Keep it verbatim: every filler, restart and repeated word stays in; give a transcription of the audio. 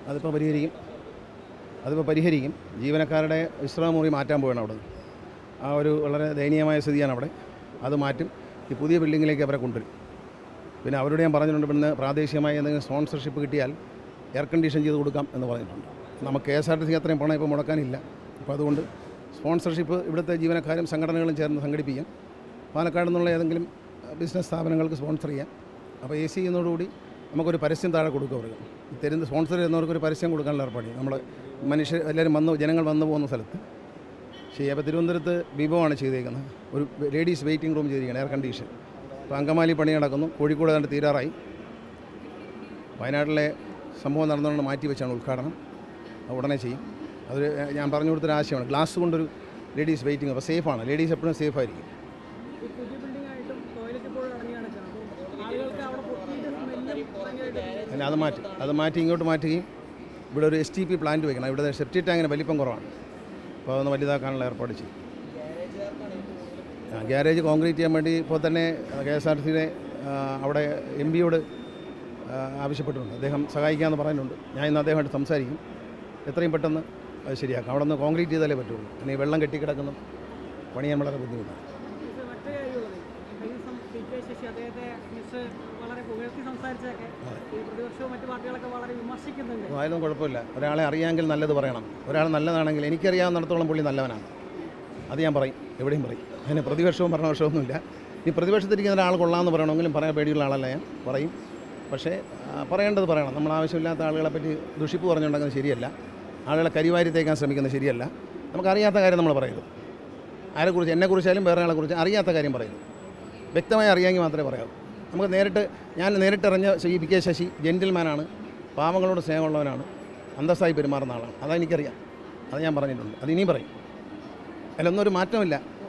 അതിപ്പോൾ പരിഹരിക്കും അതിപ്പോൾ പരിഹരിക്കും ജീവനക്കാരുടെ വിശ്രമമുറി മാറ്റാൻ പോവുകയാണ് അവിടെ. ആ ഒരു വളരെ ദയനീയമായ സ്ഥിതിയാണ് അവിടെ. അത് മാറ്റും. ഈ പുതിയ ബിൽഡിങ്ങിലേക്ക് അവരെ കൊണ്ടുവരും. പിന്നെ അവരോട് ഞാൻ പറഞ്ഞിട്ടുണ്ട്, ഇവിടുന്ന് പ്രാദേശികമായി എന്തെങ്കിലും സ്പോൺസർഷിപ്പ് കിട്ടിയാൽ എയർ കണ്ടീഷൻ ചെയ്ത് കൊടുക്കാം എന്ന് പറഞ്ഞിട്ടുണ്ട്. നമുക്ക് K S R T C അത്രയും പണം ഇപ്പോൾ മുടക്കാനില്ല. അപ്പോൾ അതുകൊണ്ട് സ്പോൺസർഷിപ്പ് ഇവിടുത്തെ ജീവനക്കാരും സംഘടനകളും ചേർന്ന് സംഘടിപ്പിക്കാം. പാലക്കാട് നിന്നുള്ള ഏതെങ്കിലും ബിസിനസ് സ്ഥാപനങ്ങൾക്ക് സ്പോൺസർ ചെയ്യാം. അപ്പോൾ എ സി ചെയ്യുന്നതോടുകൂടി നമുക്കൊരു പരസ്യം താഴെ കൊടുക്കും. അവർക്ക് തരുന്ന സ്പോൺസർ ചെയ്യുന്നവർക്കൊരു പരസ്യം കൊടുക്കാനുള്ള ഏർപ്പാട്. നമ്മൾ മനുഷ്യർ എല്ലാവരും വന്ന് ജനങ്ങൾ വന്നു പോകുന്ന സ്ഥലത്ത് ചെയ്യാം. അപ്പോൾ തിരുവനന്തപുരത്ത് വിഭവമാണ് ചെയ്തേക്കുന്നത്. ഒരു ലേഡീസ് വെയിറ്റിംഗ് റൂം ചെയ്തിരിക്കുന്നത്, എയർ കണ്ടീഷൻ. ഇപ്പോൾ അങ്കമാലി പണി നടക്കുന്നു. കോഴിക്കോട് കണ്ട് തീരാറായി. വയനാട്ടിലെ സംഭവം നടന്നുകൊണ്ട് മാറ്റി വെച്ചാണ് ഉദ്ഘാടനം. ഉടനെ ചെയ്യും. അതൊരു ഞാൻ പറഞ്ഞു കൊടുത്തൊരു ആശയമാണ്. ഗ്ലാസ് കൊണ്ടൊരു ലേഡീസ് വെയിറ്റിംഗ്. അപ്പോൾ സേഫാണ്. ലേഡീസ് എപ്പോഴും സേഫായിരിക്കും. പിന്നെ അത് മാറ്റി അത് മാറ്റി ഇങ്ങോട്ട് മാറ്റുകയും ഇവിടെ ഒരു എസ് ടി പി പ്ലാന്റ് വയ്ക്കണം. ഇവിടെ സെപ്റ്റി ടാങ്കിന് വലിപ്പം കുറവാണ്. അപ്പോൾ അതൊന്ന് വലുതാക്കാനുള്ള ഏർപ്പാട് ചെയ്യും. ഗ്യാരേജ് കോൺക്രീറ്റ് ചെയ്യാൻ വേണ്ടി ഇപ്പോൾ തന്നെ കെ എസ് ആർ ടി സിയുടെ അവിടെ എം പിയോട് ആവശ്യപ്പെട്ടിട്ടുണ്ട്. അദ്ദേഹം സഹായിക്കാമെന്ന് പറയുന്നുണ്ട്. ഞാൻ ഇന്ന് അദ്ദേഹമായിട്ട് സംസാരിക്കും. എത്രയും പെട്ടെന്ന് അത് ശരിയാക്കാം. അവിടെ നിന്ന് കോൺക്രീറ്റ് ചെയ്താലേ പറ്റുള്ളൂ. പിന്നെ വെള്ളം കെട്ടിക്കിടക്കുന്നു പണിയാൻ വളരെ ബുദ്ധിമുട്ടാണ്. അതൊന്നും കുഴപ്പമില്ല. ഒരാളെ അറിയാമെങ്കിൽ നല്ലത് പറയണം. ഒരാൾ നല്ലതാണെങ്കിൽ എനിക്കറിയാവുന്നിടത്തോളം പുള്ളി നല്ലവനാണ്. അത് ഞാൻ പറയും, എവിടെയും പറയും. അതിന് പ്രതിപക്ഷവും ഭരണപക്ഷമൊന്നുമില്ല. ഈ പ്രതിപക്ഷത്തിരിക്കുന്ന ഒരാൾ കൊള്ളാമെന്ന് പറയണമെങ്കിലും പറയാൻ പേടിയുള്ള ആളല്ല ഞാൻ, പറയും. പക്ഷേ പറയേണ്ടത് പറയണം. നമ്മൾ ആവശ്യമില്ലാത്ത ആളുകളെ പറ്റി ദുഷിപ്പ് പറഞ്ഞുണ്ടാക്കുന്നത് ശരിയല്ല. ആളുകളെ കരിവാരി തേക്കാൻ ശ്രമിക്കുന്നത് ശരിയല്ല. നമുക്കറിയാത്ത കാര്യം നമ്മൾ പറയരുത്. ആരെക്കുറിച്ച്, എന്നെക്കുറിച്ചായാലും വേറെ ആളെക്കുറിച്ച് അറിയാത്ത കാര്യം പറയുന്നു. വ്യക്തമായി അറിയാമെങ്കിൽ മാത്രമേ പറയാവൂ. നമുക്ക് നേരിട്ട് ഞാൻ നേരിട്ടറിഞ്ഞ ശ്രീ പി കെ ശശി ജെൻറ്റിൽമാനാണ്, പാവങ്ങളോട് സ്നേഹമുള്ളവനാണ്, അന്തസ്സായി പെരുമാറുന്ന ആളാണ്. അതെനിക്കറിയാം. അത് ഞാൻ പറഞ്ഞിട്ടുണ്ട്. അത് ഇനിയും പറയും. അതിലൊന്നും ഒരു മാറ്റമില്ല.